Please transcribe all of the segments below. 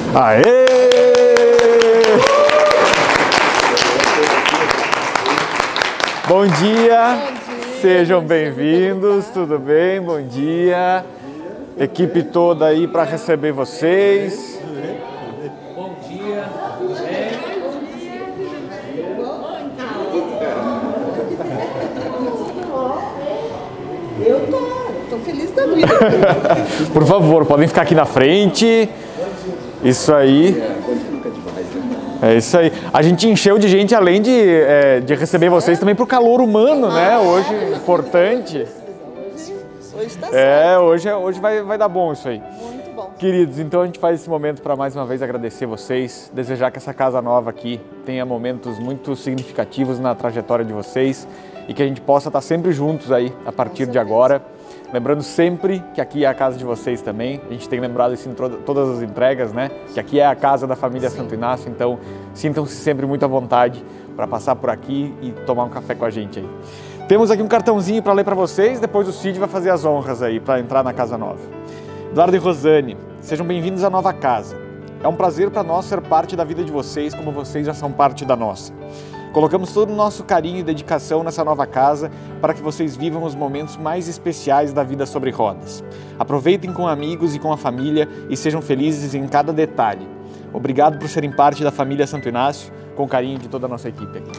Aê! Bom dia, sejam bem-vindos, tudo bem? Bom dia, equipe toda aí para receber vocês. Bom dia, tudo bem? Eu tô feliz da vida. Por favor, podem ficar aqui na frente. Isso aí. É isso aí. A gente encheu de gente, além de receber vocês, também pro calor humano, né? Hoje, importante. Hoje tá certo. Hoje vai dar bom isso aí. Muito bom. Queridos, então a gente faz esse momento para mais uma vez agradecer vocês, desejar que essa casa nova aqui tenha momentos muito significativos na trajetória de vocês e que a gente possa estar sempre juntos aí a partir de agora. Lembrando sempre que aqui é a casa de vocês também. A gente tem lembrado isso em todas as entregas, né? Que aqui é a casa da família Santo Inácio, então sintam-se sempre muito à vontade para passar por aqui e tomar um café com a gente aí. Temos aqui um cartãozinho para ler para vocês, depois o Cid vai fazer as honras aí para entrar na casa nova. Eduardo e Rosane, sejam bem-vindos à nova casa. É um prazer para nós ser parte da vida de vocês, como vocês já são parte da nossa. Colocamos todo o nosso carinho e dedicação nessa nova casa para que vocês vivam os momentos mais especiais da vida sobre rodas. Aproveitem com amigos e com a família e sejam felizes em cada detalhe. Obrigado por serem parte da família Santo Inácio, com o carinho de toda a nossa equipe aqui.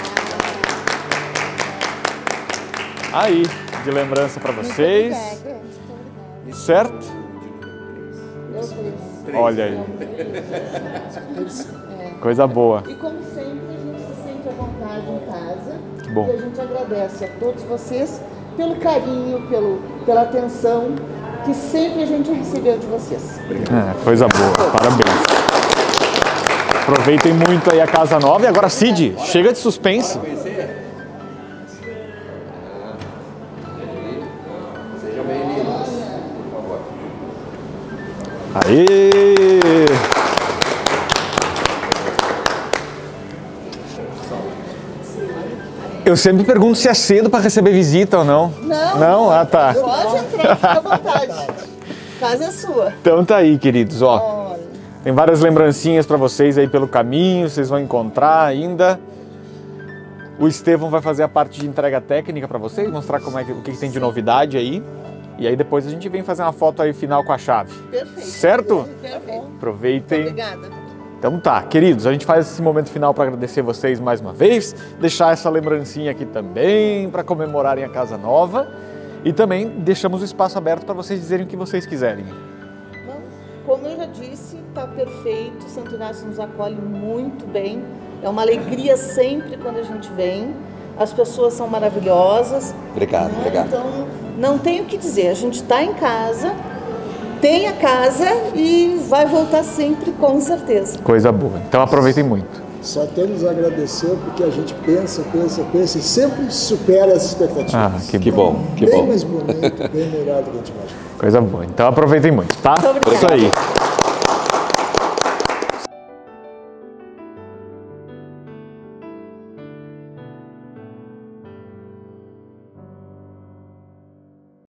Aí, de lembrança para vocês. Certo? Olha aí. Coisa boa. E como sempre, a gente se sente à vontade em casa. Que bom. E a gente agradece a todos vocês pelo carinho, pela atenção que sempre a gente recebeu de vocês. Coisa boa, parabéns. Aproveitem muito aí a casa nova. E agora, Cid, chega de suspense. Sejam bem-vindos, por favor. Aê! Eu sempre pergunto se é cedo para receber visita ou não. Não. Não? Ah, tá. Pode entrar, fica à vontade. Casa é sua. Então tá aí, queridos, ó. Olha. Tem várias lembrancinhas para vocês aí pelo caminho, vocês vão encontrar ainda. O Estevão vai fazer a parte de entrega técnica para vocês, mostrar o que tem de novidade aí. E aí depois a gente vem fazer uma foto aí final com a chave. Perfeito. Certo? Perfeito. Aproveitem. Obrigada. Então tá, queridos, a gente faz esse momento final para agradecer vocês mais uma vez, deixar essa lembrancinha aqui também para comemorarem a casa nova e também deixamos o espaço aberto para vocês dizerem o que vocês quiserem. Não, como eu já disse, está perfeito. Santo Inácio nos acolhe muito bem. É uma alegria sempre quando a gente vem. As pessoas são maravilhosas. Obrigado, né? obrigado. Então, não tenho o que dizer. A gente está em casa, tem a casa e vai voltar sempre, com certeza. Coisa boa. Então aproveitem muito. Só temos a agradecer porque a gente pensa e sempre supera as expectativas. Ah, que bom, que bem bom. mais bonito, bem melhor do que a gente imagina. Coisa boa. Então aproveitem muito, tá? Muito obrigada. Isso aí.